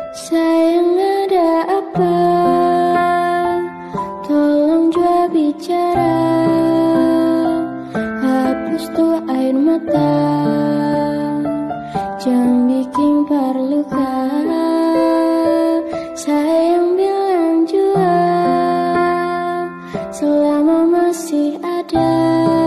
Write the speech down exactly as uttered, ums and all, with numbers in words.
Sayang, ada apa? Tolong jua bicara. Hapus tuh air mata, jangan bikin terluka. Sayang, bilang jua selama masih ada.